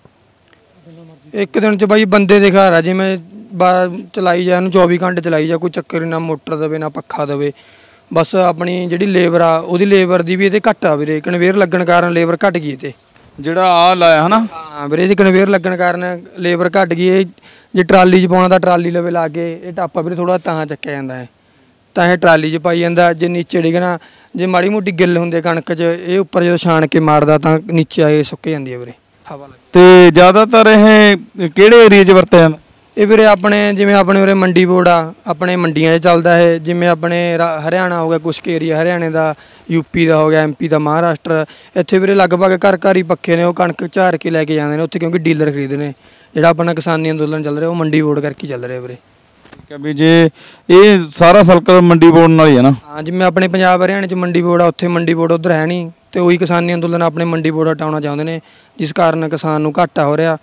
B: ਇੱਕ ਦਿਨ ਚ ਬਾਈ ਬੰਦੇ ਦੇ ਘਰ ਆ, ਜਿਵੇਂ ਚਲਾਈ ਜਾ ਇਹਨੂੰ 24 ਘੰਟੇ ਚਲਾਈ ਜਾ, ਕੋਈ ਚੱਕਰ ਨਾ ਮੋਟਰ ਦੇਵੇ ਨਾ ਪੱਖਾ ਦੇਵੇ। ਬਸ ਆਪਣੀ ਜਿਹੜੀ ਲੇਬਰ ਆ ਉਹਦੀ ਲੇਬਰ ਦੀ ਵੀ ਇਹਦੇ ਘੱਟ ਆ ਵੀਰੇ, ਕਨਵੇਅਰ ਲੱਗਣ ਕਾਰਨ ਲੇਬਰ ਘੱਟ ਗਈ ਤੇ
A: ਜਿਹੜਾ ਆ ਲਾਇਆ ਹਨਾ।
B: ਹਾਂ ਵੀਰੇ, ਇਹਦੀ ਕਨਵੇਅਰ ਲੱਗਣ ਕਾਰਨ ਲੇਬਰ ਘੱਟ ਗਈ। ਇਹ ਜੇ ਟਰਾਲੀ 'ਚ ਪਾਉਣਾ ਤਾਂ ਟਰਾਲੀ ਲਵੇ ਲਾ ਕੇ ਇਹ ਟਾਪਾ ਵੀਰੇ ਥੋੜਾ ਤਾਂ ਚੱਕਿਆ ਜਾਂਦਾ ਹੈ, ਤਾਂ ਇਹ ਟਰਾਲੀ 'ਚ ਪਾਈ ਜਾਂਦਾ। ਜੇ ਨੀਚੇ ਡਿੱਗਣਾ, ਜੇ ਮਾੜੀ ਮੋਟੀ ਗਿੱਲ ਹੁੰਦੇ ਕਣਕ 'ਚ, ਇਹ ਉੱਪਰ ਜਦੋਂ ਛਾਣ ਕੇ ਮਾਰਦਾ ਤਾਂ ਨੀਚੇ ਆ ਕੇ ਸੁੱਕ ਜਾਂਦੀ ਹੈ ਵੀਰੇ ਹਵਾ ਲੱਗ।
A: ਤੇ ਜ਼ਿਆਦਾਤਰ ਇਹ ਕਿਹੜੇ ਏਰੀਆ 'ਚ ਵਰਤਿਆ ਜਾਂਦਾ?
B: ਇਹ ਵੀਰੇ ਆਪਣੇ ਜਿਵੇਂ ਆਪਣੇ ਉਰੇ ਮੰਡੀ ਬੋਰਡ ਆ, ਆਪਣੇ ਮੰਡੀਆਂ 'ਚ ਚੱਲਦਾ ਹੈ। ਜਿਵੇਂ ਆਪਣੇ ਹਰਿਆਣਾ ਹੋ ਗਿਆ, ਕੁਛ ਕੁ ਏਰੀਆ ਹਰਿਆਣੇ ਦਾ, ਯੂਪੀ ਦਾ ਹੋ ਗਿਆ, ਐਮਪੀ ਦਾ, ਮਹਾਰਾਸ਼ਟਰ, ਇੱਥੇ ਵੀਰੇ ਲਗਭਗ ਘਰ ਘਰ ਹੀ ਪੱਖੇ ਨੇ। ਉਹ ਕਣਕ ਝਾਰ ਕੇ ਲੈ ਕੇ ਜਾਂਦੇ ਨੇ ਉੱਥੇ, ਕਿਉਂਕਿ ਡੀਲਰ ਖਰੀਦਦੇ ਨੇ। ਜਿਹੜਾ ਆਪਣਾ ਕਿਸਾਨੀ ਅੰਦੋਲਨ ਚੱਲ ਰਿਹਾ ਉਹ ਮੰਡੀ ਬੋਰਡ ਕਰਕੇ ਚੱਲ ਰਿਹਾ ਵੀਰੇ।
A: ਠੀਕ ਹੈ ਵੀ ਜੇ ਇਹ ਸਾਰਾ ਸਰਕਲ ਮੰਡੀ ਬੋਰਡ ਨਾਲ ਹੀ ਹੈ ਨਾ?
B: ਹਾਂ, ਜਿਵੇਂ ਆਪਣੇ ਪੰਜਾਬ ਹਰਿਆਣੇ 'ਚ ਮੰਡੀ ਬੋਰਡ ਆ, ਉੱਥੇ ਮੰਡੀ ਬੋਰਡ ਉੱਧਰ ਹੈ ਨਹੀਂ, ਤੇ ਉਹੀ ਕਿਸਾਨੀ ਅੰਦੋਲਨ ਆਪਣੇ ਮੰਡੀ ਬੋਰਡ ਹਟਾਉਣਾ ਚਾਹੁੰਦੇ ਨੇ, ਜਿਸ ਕਾਰਨ ਕਿਸਾਨ ਨੂੰ ਘਾਟਾ ਹੋ ਰਿਹਾ।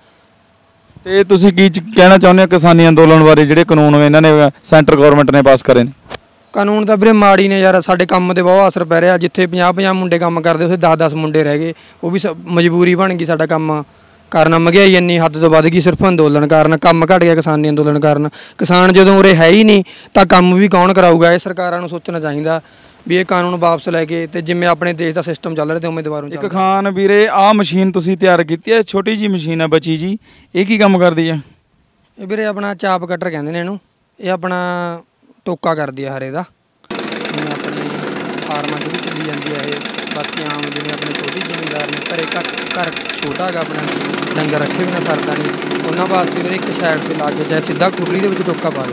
A: ਤੇ ਤੁਸੀਂ ਕੀ ਕਹਿਣਾ ਚਾਹੁੰਦੇ ਹੋ ਕਿਸਾਨੀ ਅੰਦੋਲਨ ਬਾਰੇ, ਜਿਹੜੇ ਕਾਨੂੰਨ ਇਹਨਾਂ ਨੇ ਸੈਂਟਰ ਗਵਰਨਮੈਂਟ ਨੇ ਪਾਸ ਕਰੇ ਨੇ?
B: ਕਾਨੂੰਨ ਤਾਂ ਵੀਰੇ ਮਾੜੀ ਨੇ ਯਾਰ, ਸਾਡੇ ਕੰਮ ਤੇ ਬਹੁਤ ਅਸਰ ਪੈ ਰਿਹਾ। ਜਿੱਥੇ 50-50 ਮੁੰਡੇ ਕੰਮ ਕਰਦੇ ਉੱਥੇ 10-10 ਮੁੰਡੇ ਰਹਿ ਗਏ। ਉਹ ਵੀ ਮਜਬੂਰੀ ਬਣ ਗਈ ਸਾਡਾ ਕੰਮ ਕਰਨਾ। ਮਹਿੰਗਾਈ ਇੰਨੀ ਹੱਦ ਤੋਂ ਵੱਧ ਗਈ ਸਿਰਫ ਅੰਦੋਲਨ ਕਾਰਨ, ਕੰਮ ਘਟ ਗਿਆ ਕਿਸਾਨੀ ਅੰਦੋਲਨ ਕਾਰਨ। ਕਿਸਾਨ ਜਦੋਂ ਉਰੇ ਹੈ ਹੀ ਨਹੀਂ ਤਾਂ ਕੰਮ ਵੀ ਕੌਣ ਕਰਾਊਗਾ? ਇਹ ਸਰਕਾਰਾਂ ਨੂੰ ਸੋਚਣਾ ਚਾਹੀਦਾ ਵੀ ਇਹ ਕਾਨੂੰਨ ਵਾਪਸ ਲੈ ਕੇ, ਤੇ ਜਿਵੇਂ ਆਪਣੇ ਦੇਸ਼ ਦਾ ਸਿਸਟਮ ਚੱਲ ਰਿਹਾ ਤੇ ਉਮੀਦਵਾਰ ਨੂੰ
A: ਇੱਕ ਖਾਨ ਵੀਰੇ ਆਹ ਮਸ਼ੀਨ ਤੁਸੀਂ ਤਿਆਰ ਕੀਤੀ ਹੈ, ਛੋਟੀ ਜੀ ਮਸ਼ੀਨ ਹੈ ਬੱਚੀ ਜੀ, ਇਹ ਕੀ ਕੰਮ ਕਰਦੀ ਹੈ?
B: ਇਹ ਵੀਰੇ ਆਪਣਾ ਚਾਪ ਕਟਰ ਕਹਿੰਦੇ ਨੇ ਇਹਨੂੰ। ਇਹ ਆਪਣਾ ਟੋਕਾ ਕਰਦੀ ਆ ਹਰੇ ਦਾ, ਜਿਵੇਂ ਆਪਣੇ ਫਾਰਮਾਂ 'ਚ ਵੀ ਚੱਲੀ ਜਾਂਦੀ ਹੈ ਇਹ। ਬਾਕੀ ਆਮ ਜਿਵੇਂ ਆਪਣੇ ਛੋਟੀ ਜ਼ਿਮੀਂਦਾਰ ਨੇ, ਘਰ ਛੋਟਾ ਹੈਗਾ ਆਪਣਾ, ਡੰਗਰ ਰੱਖੇ ਬਿਨਾਂ ਸਰਦਾ ਨਹੀਂ, ਉਹਨਾਂ ਵਾਸਤੇ ਵੀਰੇ ਇੱਕ ਸਾਈਡ 'ਤੇ ਲਾ ਕੇ ਚਾਹੇ ਸਿੱਧਾ ਖੁਰਲੀ ਦੇ ਵਿੱਚ ਟੋਕਾ ਪਾ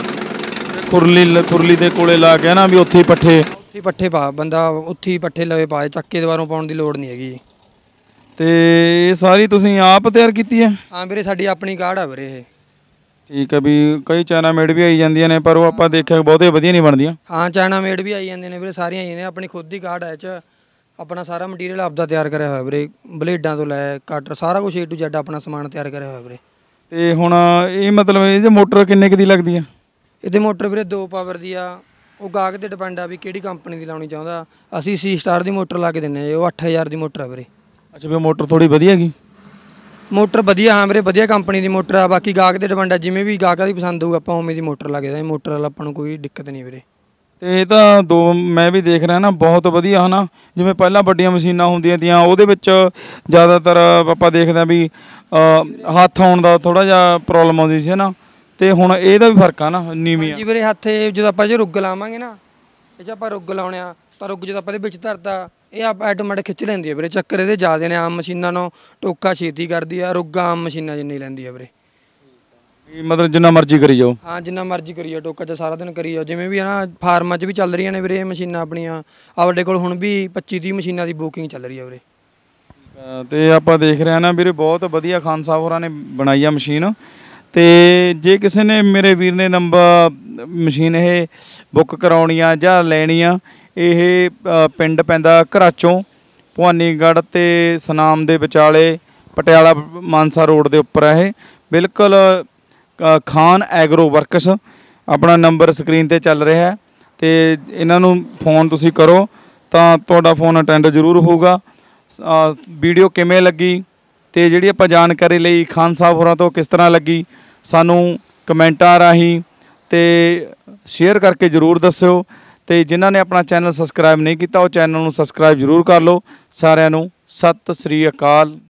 B: ਦੇ।
A: ਖੁਰਲੀ ਦੇ ਕੋਲੇ ਲਾ ਕੇ ਨਾ ਵੀ ਉੱਥੇ ਹੀ
B: ਪੱਠੇ ਪਾ, ਬੰਦਾ ਉੱਥੇ ਹੀ ਪੱਠੇ ਲਵੇ ਪਾਏ, ਚੱਕੇ ਦੁਬਾਰੋਂ ਪਾਉਣ ਦੀ ਲੋੜ ਨਹੀਂ ਹੈਗੀ।
A: ਤੇ ਇਹ ਸਾਰੀ ਤੁਸੀਂ ਆਪ ਤਿਆਰ ਕੀਤੀ ਹੈ?
B: ਹਾਂ ਵੀਰੇ, ਸਾਡੀ ਆਪਣੀ ਕਾਢ ਆ ਵੀਰੇ ਇਹ।
A: ਠੀਕ ਹੈ ਵੀ ਕਈ ਚਾਈਨਾ ਮੇਡ ਵੀ ਆਈ ਜਾਂਦੀਆਂ ਨੇ, ਪਰ ਉਹ ਆਪਾਂ ਦੇਖਿਆ ਬਹੁਤੇ ਵਧੀਆ ਨਹੀਂ ਬਣਦੀਆਂ।
B: ਹਾਂ, ਚਾਈਨਾ ਮੇਡ ਵੀ ਆਈ ਜਾਂਦੇ ਨੇ ਵੀਰੇ, ਸਾਰੀਆਂ ਆਈ ਨੇ। ਆਪਣੀ ਖੁਦ ਦੀ ਕਾਢ ਹੈ 'ਚ, ਆਪਣਾ ਸਾਰਾ ਮਟੀਰੀਅਲ ਆਪਦਾ ਤਿਆਰ ਕਰਿਆ ਹੋਇਆ ਵੀਰੇ, ਬਲੇਡਾਂ ਤੋਂ ਲੈ ਕਟਰ ਸਾਰਾ ਕੁਝ A to Z ਆਪਣਾ ਸਮਾਨ ਤਿਆਰ ਕਰਿਆ ਹੋਇਆ ਵੀਰੇ।
A: ਤੇ ਹੁਣ ਇਹ ਮਤਲਬ ਇਹਦੇ ਮੋਟਰ ਕਿੰਨੇ ਕੁ ਦੀ ਲੱਗਦੀ ਆ?
B: ਇਹਦੇ ਮੋਟਰ ਵੀਰੇ 2 ਪਾਵਰ ਦੀ ਆ। ਉਹ ਗਾਹਕ ਤੇ ਡਿਪੈਂਡ ਆ ਵੀ ਕਿਹੜੀ ਕੰਪਨੀ ਦੀ ਲਾਉਣੀ ਚਾਹੁੰਦਾ। ਅਸੀਂ C ਸਟਾਰ ਦੀ ਮੋਟਰ ਲਾ ਕੇ ਦਿੰਦੇ ਹਾਂ, ਉਹ 8000 ਦੀ ਮੋਟਰ ਆ ਵੀਰੇ।
A: ਅੱਛਾ ਵੀ ਮੋਟਰ ਥੋੜੀ ਵਧੀਆ ਹੈਗੀ?
B: ਮੋਟਰ ਵਧੀਆ, ਹਾਂ ਵੀਰੇ, ਵਧੀਆ ਕੰਪਨੀ ਦੀ ਮੋਟਰ ਆ। ਬਾਕੀ ਗਾਹਕ ਤੇ ਡਿਪੈਂਡ ਆ, ਜਿਵੇਂ ਵੀ ਗਾਹਕਾਂ ਦੀ ਪਸੰਦ ਹੋਊ ਆਪਾਂ ਉਵੇਂ ਦੀ ਮੋਟਰ ਲਾ ਕੇ ਦਿੰਦੇ। ਮੋਟਰ ਵਾਲਾ ਆਪਾਂ ਨੂੰ ਕੋਈ ਦਿੱਕਤ ਨਹੀਂ ਵੀਰੇ।
A: ਤੇ ਇਹ ਤਾਂ ਮੈਂ ਵੀ ਦੇਖ ਰਿਹਾ ਨਾ, ਬਹੁਤ ਵਧੀਆ ਹਨਾ। ਜਿਵੇਂ ਪਹਿਲਾਂ ਵੱਡੀਆਂ ਮਸ਼ੀਨਾਂ ਹੁੰਦੀਆਂ ਤੀਆਂ, ਉਹਦੇ ਵਿੱਚ ਜ਼ਿਆਦਾਤਰ ਆਪਾਂ ਦੇਖਦੇ ਹਾਂ ਵੀ ਹੱਥ ਆਉਣ ਦਾ ਥੋੜਾ ਜਿਹਾ ਪ੍ਰੋਬਲਮ ਆਉਂਦੀ ਸੀ ਨਾ, ਤੇ ਹੁਣ ਇਹਦਾ ਵੀ ਫਰਕ ਆ ਨਾ, ਨੀਵੀਂ ਆ।
B: ਜੀ ਵੀਰੇ, ਹੱਥੇ ਜਦੋਂ ਆਪਾਂ ਰੁੱਗ ਲਾਵਾਂਗੇ ਨਾ, ਇਹ 'ਚ ਆਪਾਂ ਰੁੱਗ ਲਾਉਣੇ ਆ ਤਾਂ ਰੁੱਗ ਜਦੋਂ ਆਪਾਂ ਇਹਦੇ ਵਿੱਚ ਧਰਦਾ, ਇਹ ਆਪ ਆਟੋਮੈਟਿਕ ਖਿੱਚ ਲੈਂਦੀ ਹੈ ਵੀਰੇ। ਚੱਕਰ ਇਹਦੇ ਜ਼ਿਆਦਾ ਨੇ, ਆਮ ਮਸ਼ੀਨਾਂ ਨੂੰ ਟੋਕਾ ਛੇਤੀ ਕਰਦੀ ਆ, ਰੁੱਗ ਆਮ ਮਸ਼ੀਨਾਂ ਜਿੰਨੀ ਲੈਂਦੀ ਆ ਵੀਰੇ।
A: ਮਤਲਬ ਜਿੰਨਾ ਮਰਜ਼ੀ ਕਰੀ ਜਾਓ?
B: ਹਾਂ, ਜਿੰਨਾ ਮਰਜ਼ੀ ਕਰੀ ਜਾਓ, ਟੋਕਾ 'ਚ ਸਾਰਾ ਦਿਨ ਕਰੀ ਜਾਓ। ਜਿਵੇਂ ਵੀ ਹੈ ਨਾ, ਫਾਰਮਾਂ 'ਚ ਵੀ ਚੱਲ ਰਹੀਆਂ ਨੇ ਵੀਰੇ ਇਹ ਮਸ਼ੀਨਾਂ ਆਪਣੀਆਂ। ਸਾਡੇ ਕੋਲ ਹੁਣ ਵੀ 25-30 ਮਸ਼ੀਨਾਂ ਦੀ ਬੁਕਿੰਗ ਚੱਲ ਰਹੀ ਹੈ ਵੀਰੇ।
A: ਤੇ ਆਪਾਂ ਦੇਖ ਰਹੇ ਹਾਂ ਨਾ ਵੀਰੇ, ਬਹੁਤ ਵਧੀਆ ਖਾਨ ਸਾਹਿਬ ਹੋਰਾਂ ਨੇ ਬਣਾਈ ਆ ਮਸ਼ੀਨ। ਤੇ ਜੇ ਕਿਸੇ ਨੇ ਮੇਰੇ ਵੀਰ ਨੇ ਮਸ਼ੀਨ ਇਹ ਬੁੱਕ ਕਰਾਉਣੀ ਆ ਜਾਂ ਲੈਣੀ ਆ, ਇਹ ਪਿੰਡ ਪੈਂਦਾ ਘਰਾਚੋਂ, ਭਵਾਨੀਗੜ੍ਹ ਤੇ ਸੁਨਾਮ ਦੇ ਵਿਚਾਲੇ, ਪਟਿਆਲਾ ਮਾਨਸਾ ਰੋਡ ਦੇ ਉੱਪਰ ਹੈ ਇਹ ਬਿਲਕੁਲ। ਖਾਨ ਐਗਰੋ ਵਰਕਸ, ਆਪਣਾ ਨੰਬਰ ਸਕਰੀਨ ਤੇ ਚੱਲ ਰਿਹਾ ਹੈ, ਤੇ ਇਹਨਾਂ ਨੂੰ ਫੋਨ ਤੁਸੀਂ ਕਰੋ ਤਾਂ ਤੁਹਾਡਾ ਫੋਨ ਅਟੈਂਡ ਜ਼ਰੂਰ ਹੋਊਗਾ। ਵੀਡੀਓ ਕਿਵੇਂ ਲੱਗੀ ਤੇ ਜਿਹੜੀ ਆਪਾਂ ਜਾਣਕਾਰੀ ਲਈ ਖਾਨ ਸਾਹਿਬ ਹੋਰਾਂ ਤੋਂ ਕਿਸ ਤਰ੍ਹਾਂ ਲੱਗੀ, ਸਾਨੂੰ ਕਮੈਂਟਾਂ ਰਾਹੀਂ ਤੇ ਸ਼ੇਅਰ ਕਰਕੇ ਜ਼ਰੂਰ ਦੱਸਿਓ। ਤੇ ਜਿਨ੍ਹਾਂ ਨੇ ਆਪਣਾ ਚੈਨਲ ਸਬਸਕ੍ਰਾਈਬ ਨਹੀਂ ਕੀਤਾ, ਉਹ ਚੈਨਲ ਨੂੰ ਸਬਸਕ੍ਰਾਈਬ ਜ਼ਰੂਰ ਕਰ ਲਓ। ਸਾਰਿਆਂ ਨੂੰ ਸਤਿ ਸ੍ਰੀ ਅਕਾਲ।